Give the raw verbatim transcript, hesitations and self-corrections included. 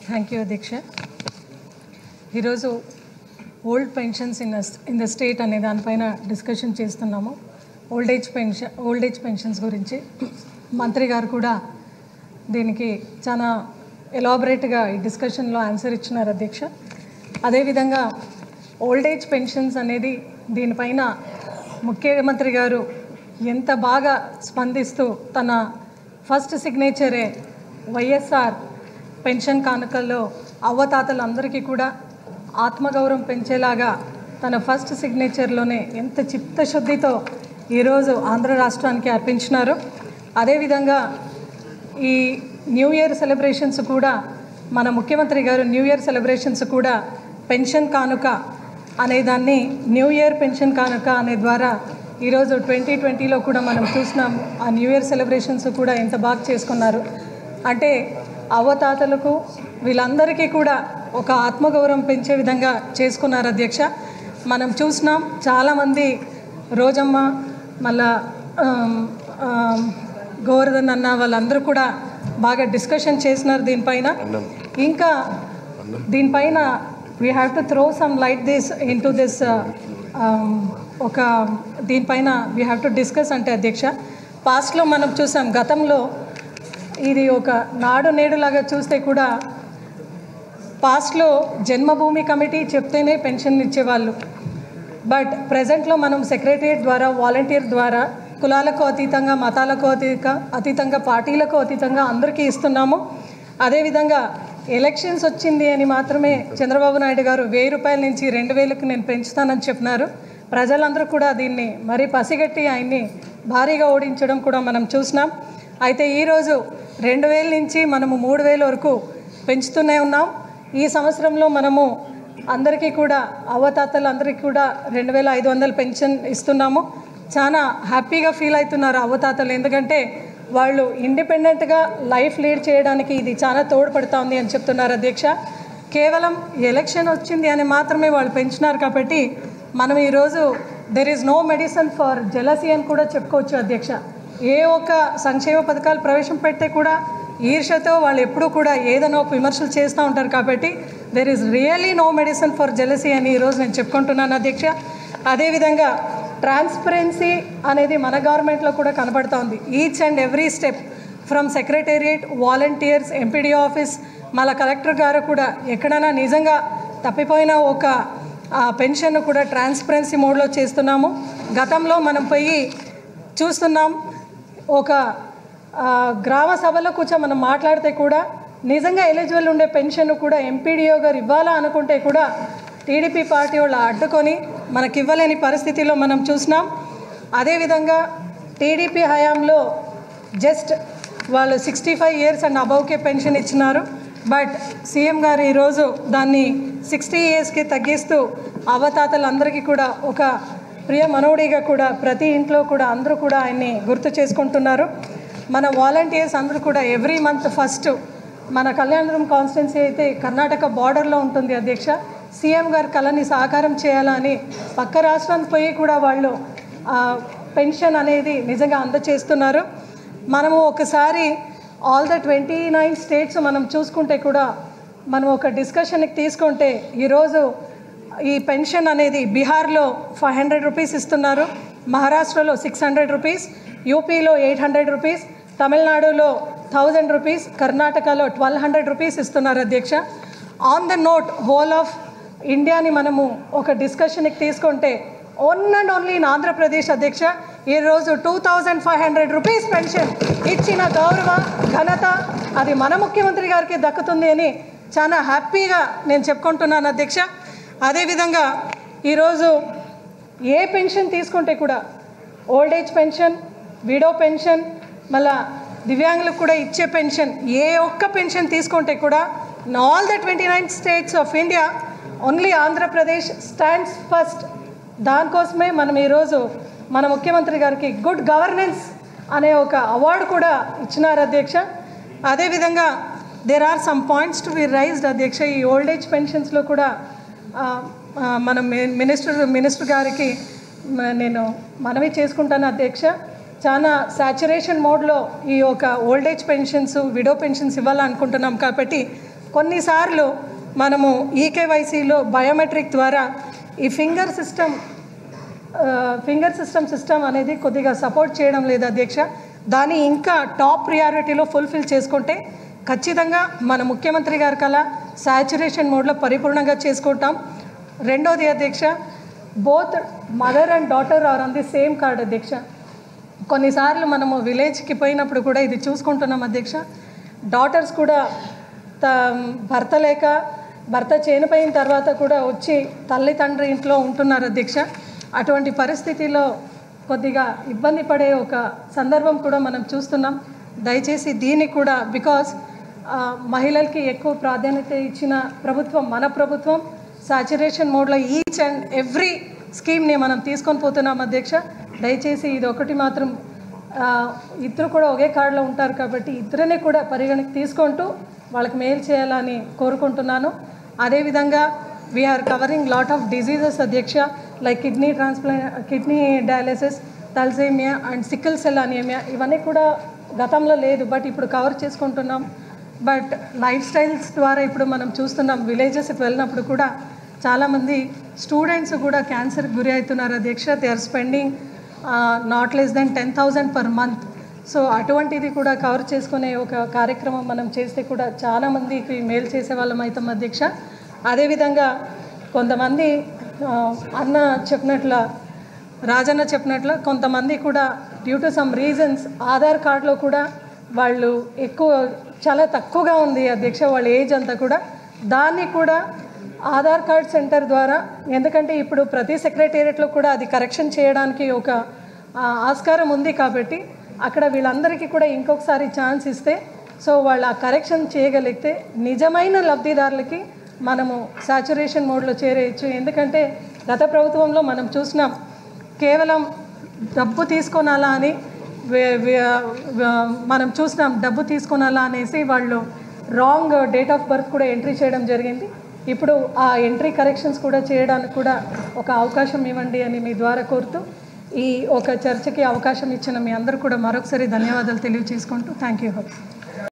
Thank you అధ్యక్ష. ఈరోజు old pensions in in the state అనే దానిపైన డిస్కషన్ చేస్తున్నాము. Old age pension old age pensions గురించి మంత్రి గారు కూడా దీనికి చాలా ఎలాబరేట్గా ఈ డిస్కషన్లో ఆన్సర్ ఇచ్చినారు అధ్యక్ష. అదేవిధంగా ఓల్డ్ ఏజ్ పెన్షన్స్ అనేది దీనిపైన ముఖ్యమంత్రి గారు ఎంత బాగా స్పందిస్తూ తన ఫస్ట్ సిగ్నేచరే వైఎస్ఆర్ పెన్షన్ కానుకల్లో అవ్వతాతలందరికీ కూడా ఆత్మగౌరవం పెంచేలాగా తన ఫస్ట్ సిగ్నేచర్లోనే ఎంత చిత్తశుద్ధితో ఈరోజు ఆంధ్ర రాష్ట్రానికి అర్పించినారు. అదేవిధంగా ఈ న్యూ ఇయర్ సెలబ్రేషన్స్ కూడా మన ముఖ్యమంత్రి గారు న్యూ ఇయర్ సెలబ్రేషన్స్ కూడా పెన్షన్ కానుక అనేదాన్ని న్యూ ఇయర్ పెన్షన్ కానుక అనే ద్వారా ఈరోజు ట్వంటీ ట్వంటీలో కూడా మనం చూసినాం. ఆ న్యూ ఇయర్ సెలబ్రేషన్స్ కూడా ఎంత బాగా చేసుకున్నారు అంటే అవ్వతాతలకు వీళ్ళందరికీ కూడా ఒక ఆత్మగౌరవం పెంచే విధంగా చేసుకున్నారు అధ్యక్ష. మనం చూసినాం చాలామంది రోజమ్మ మళ్ళా గోవర్ధన్ అన్న వాళ్ళందరూ కూడా బాగా డిస్కషన్ చేసినారు దీనిపైన. ఇంకా దీనిపైన we have to throw some light this in to this ఒక దీనిపైన వీ హ్యావ్ టు డిస్కస్ అంటే అధ్యక్ష, పాస్ట్లో మనం చూసాం గతంలో ఇది ఒక నాడు నేడులాగా చూస్తే కూడా పాస్ట్లో జన్మభూమి కమిటీ చెప్తేనే పెన్షన్ ఇచ్చేవాళ్ళు. బట్ ప్రజెంట్లో మనం సెక్రటరియట్ ద్వారా వాలంటీర్ ద్వారా కులాలకు అతీతంగా మతాలకు అతీత అతీతంగా పార్టీలకు అతీతంగా అందరికీ ఇస్తున్నాము. అదేవిధంగా ఎలక్షన్స్ వచ్చింది అని మాత్రమే చంద్రబాబు నాయుడు గారు వెయ్యి రూపాయల నుంచి రెండు వేలకు నేను పెంచుతానని చెప్పినారు. ప్రజలందరూ కూడా దీన్ని మరీ పసిగట్టి ఆయన్ని భారీగా ఓడించడం కూడా మనం చూసినాం. అయితే ఈరోజు రెండు వేల నుంచి మనము మూడు వేల వరకు పెంచుతూనే ఉన్నాం. ఈ సంవత్సరంలో మనము అందరికీ కూడా అవ్వతాతలు అందరికీ కూడా రెండు వేల ఐదు వందల పెన్షన్ ఇస్తున్నాము. చాలా హ్యాపీగా ఫీల్ అవుతున్నారు అవ్వతాతలు, ఎందుకంటే వాళ్ళు ఇండిపెండెంట్గా లైఫ్ లీడ్ చేయడానికి ఇది చాలా తోడ్పడుతుంది అని చెప్తున్నారు అధ్యక్ష. కేవలం ఎలక్షన్ వచ్చింది అని మాత్రమే వాళ్ళు పెంచినారు కాబట్టి మనం ఈరోజు there is no medicine for jealousy అని కూడా చెప్పుకోవచ్చు అధ్యక్ష. ఏ ఒక్క సంక్షేమ పథకాలు ప్రవేశపెడితే కూడా ఈర్ష్యతో వాళ్ళు ఎప్పుడూ కూడా ఏదైనా ఒక విమర్శలు చేస్తూ ఉంటారు కాబట్టి there is really no medicine for jealousy అని ఈరోజు నేను చెప్పుకుంటున్నాను అధ్యక్ష. అదేవిధంగా ట్రాన్స్పరెన్సీ అనేది మన గవర్నమెంట్లో కూడా కనబడుతూ ఉంది. Each and every step from secretariat, volunteers, MPD office, మళ్ళీ కలెక్టర్ గారు కూడా ఎక్కడైనా నిజంగా తప్పిపోయిన ఒక పెన్షన్ కూడా ట్రాన్స్పరెన్సీ మోడ్లో చేస్తున్నాము. గతంలో మనం పోయి చూస్తున్నాం, ఒక గ్రామ సభలో కూర్చొని మనం మాట్లాడితే కూడా నిజంగా ఎలిజిబుల్ ఉండే పెన్షన్ కూడా ఎంపీడీఓ గారు ఇవ్వాలా అనుకుంటే కూడా టీడీపీ పార్టీ వాళ్ళు అడ్డుకొని మనకి ఇవ్వలేని పరిస్థితిలో మనం చూసినాం. అదేవిధంగా టీడీపీ హయాంలో జస్ట్ వాళ్ళు సిక్స్టీ ఫైవ్ ఇయర్స్ అండ్ అబౌవ్కే పెన్షన్ ఇచ్చినారు. బట్ సీఎం గారు ఈరోజు దాన్ని సిక్స్టీ ఇయర్స్కి తగ్గిస్తూ అవ్వతాతలందరికీ కూడా ఒక ప్రియ మనోడిగా కూడా ప్రతి ఇంట్లో కూడా అందరూ కూడా ఆయన్ని గుర్తు చేసుకుంటున్నారు. మన వాలంటీర్స్ అందరూ కూడా ఎవ్రీ మంత్ ఫస్ట్ మన కళ్యాణదుర్గం కాన్స్టిట్యున్సీ అయితే కర్ణాటక బార్డర్లో ఉంటుంది అధ్యక్ష. సీఎం గారి కళని సాకారం చేయాలని పక్క రాష్ట్రానికి పోయి కూడా వాళ్ళు పెన్షన్ అనేది నిజంగా అందచేస్తున్నారు. మనము ఒకసారి all the twenty nine states మనం చూసుకుంటే కూడా మనం ఒక డిస్కషన్కి తీసుకుంటే ఈరోజు ఈ పెన్షన్ అనేది బీహార్లో ఫైవ్ హండ్రెడ్ రూపీస్ ఇస్తున్నారు, మహారాష్ట్రలో సిక్స్ హండ్రెడ్ రూపీస్, యూపీలో ఎయిట్ హండ్రెడ్ రూపీస్, తమిళనాడులో థౌజండ్ రూపీస్, కర్ణాటకలో ట్వెల్వ్ హండ్రెడ్ రూపీస్ ఇస్తున్నారు అధ్యక్ష. On the note whole of ఇండియాని మనము ఒక డిస్కషన్కి తీసుకుంటే one and only in Andhra Pradesh అధ్యక్ష ఈరోజు two thousand five hundred rupees pension ఇచ్చిన గౌరవ ఘనత అది మన ముఖ్యమంత్రి గారికి దక్కుతుంది అని చాలా హ్యాపీగా నేను చెప్పుకుంటున్నాను అధ్యక్ష. అదేవిధంగా ఈరోజు ఏ పెన్షన్ తీసుకుంటే కూడా old age pension, widow pension, మళ్ళా దివ్యాంగులకు కూడా ఇచ్చే పెన్షన్, ఏ ఒక్క పెన్షన్ తీసుకుంటే కూడా in all the twenty nine states of India only Andhra Pradesh stands first. దానికోసమే మనం ఈరోజు మన ముఖ్యమంత్రి గారికి గుడ్ గవర్నెన్స్ అనే ఒక అవార్డు కూడా ఇచ్చినారు అధ్యక్ష. అదేవిధంగా there are some points to be raised అధ్యక్ష. ఈ ఓల్డ్ ఏజ్ పెన్షన్స్లో కూడా మనం మినిస్టర్ మినిస్టర్ గారికి నేను మనవి చేసుకుంటాను అధ్యక్ష. చాలా సాచురేషన్ మోడ్లో ఈ ఒక old age pensions, widow pensions ఇవ్వాలనుకుంటున్నాం కాబట్టి కొన్నిసార్లు మనము ఈకేవైసీలో బయోమెట్రిక్ ద్వారా ఈ finger system finger system system అనేది కొద్దిగా సపోర్ట్ చేయడం లేదు అధ్యక్ష. దాన్ని ఇంకా టాప్ ప్రియారిటీలో ఫుల్ఫిల్ చేసుకుంటే ఖచ్చితంగా మన ముఖ్యమంత్రి గారి కల సాచురేషన్ మోడ్లో పరిపూర్ణంగా చేసుకుంటాం. రెండోది అధ్యక్ష, both mother and daughter are on the same card అధ్యక్ష. కొన్నిసార్లు మనము విలేజ్కి పోయినప్పుడు కూడా ఇది చూసుకుంటున్నాం అధ్యక్ష. డాటర్స్ కూడా త భర్త లేక భర్త చనిపోయిన తర్వాత కూడా వచ్చి తల్లి తండ్రి ఇంట్లో ఉంటున్నారు అధ్యక్ష. అటువంటి పరిస్థితిలో కొద్దిగా ఇబ్బంది పడే ఒక సందర్భం కూడా మనం చూస్తున్నాం. దయచేసి దీన్ని కూడా బికాస్ మహిళలకి ఎక్కువ ప్రాధాన్యత ఇచ్చిన ప్రభుత్వం మన ప్రభుత్వం. సాచురేషన్ మోడ్లో ఈచ్ అండ్ ఎవ్రీ స్కీమ్ని మనం తీసుకొని పోతున్నాం అధ్యక్ష. దయచేసి ఇది ఒకటి మాత్రం ఇద్దరు కూడా ఒకే కార్డులో ఉంటారు కాబట్టి ఇద్దరిని కూడా పరిగణకి తీసుకుంటూ వాళ్ళకి మెయిల్ చేయాలని కోరుకుంటున్నాను. అదేవిధంగా we are covering lot of diseases అధ్యక్ష, like kidney transplant, kidney dialysis, thalassemia and sickle cell anaemia. ఇవన్నీ కూడా గతంలో లేదు, బట్ ఇప్పుడు కవర్ చేసుకుంటున్నాం. బట్ లైఫ్ స్టైల్స్ ద్వారా ఇప్పుడు మనం చూస్తున్నాం, విలేజెస్కి వెళ్ళినప్పుడు కూడా చాలామంది స్టూడెంట్స్ కూడా క్యాన్సర్కి గురి అవుతున్నారు అధ్యక్ష. They are spending not less than ten thousand per month. So అటువంటిది కూడా కవర్ చేసుకునే ఒక కార్యక్రమం మనం చేస్తే కూడా చాలామందికి మేలు చేసే వాళ్ళం అవుతాం అధ్యక్ష. అదేవిధంగా కొంతమంది అన్న చెప్పినట్ల రాజన్న చెప్పినట్లు కొంతమంది కూడా due to some reasons Aadhaar కార్డులో కూడా వాళ్ళు ఎక్కువ చాలా తక్కువగా ఉంది అధ్యక్ష వాళ్ళ ఏజ్ అంతా కూడా. దాన్ని కూడా ఆధార్ కార్డ్ సెంటర్ ద్వారా, ఎందుకంటే ఇప్పుడు ప్రతి సెక్రటేరియట్లో కూడా అది కరెక్షన్ చేయడానికి ఒక ఆస్కారం ఉంది కాబట్టి అక్కడ వీళ్ళందరికీ కూడా ఇంకొకసారి ఛాన్స్ ఇస్తే సో వాళ్ళు ఆ కరెక్షన్ చేయగలిగితే నిజమైన లబ్ధిదారులకి మనము సాచురేషన్ మోడ్లో చేరేయచ్చు. ఎందుకంటే గత ప్రభుత్వంలో మనం చూసినాం, కేవలం డబ్బు తీసుకొనాలా అని మనం చూసినాం, డబ్బు తీసుకొనాలా అనేసి వాళ్ళు రాంగ్ డేట్ ఆఫ్ బర్త్ కూడా ఎంట్రీ చేయడం జరిగింది. ఇప్పుడు ఆ ఎంట్రీ కరెక్షన్స్ కూడా చేయడానికి కూడా ఒక అవకాశం ఇవ్వండి అని మీ ద్వారా కోరుతూ ఈ ఒక చర్చకి అవకాశం ఇచ్చిన మీ అందరూ కూడా మరొకసారి ధన్యవాదాలు తెలియజేసుకుంటూ థ్యాంక్ యూ.